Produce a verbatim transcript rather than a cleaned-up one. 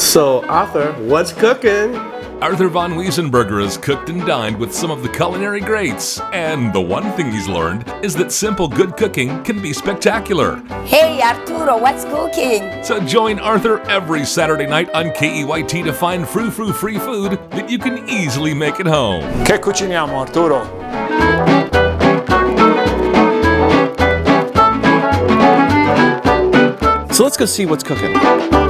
So, Arthur, what's cooking? Arthur von Wiesenberger has cooked and dined with some of the culinary greats, and the one thing he's learned is that simple good cooking can be spectacular. Hey Arturo, what's cooking? So join Arthur every Saturday night on K E Y T to find frou-frou free food that you can easily make at home. Che cuciniamo, Arturo? So let's go see what's cooking.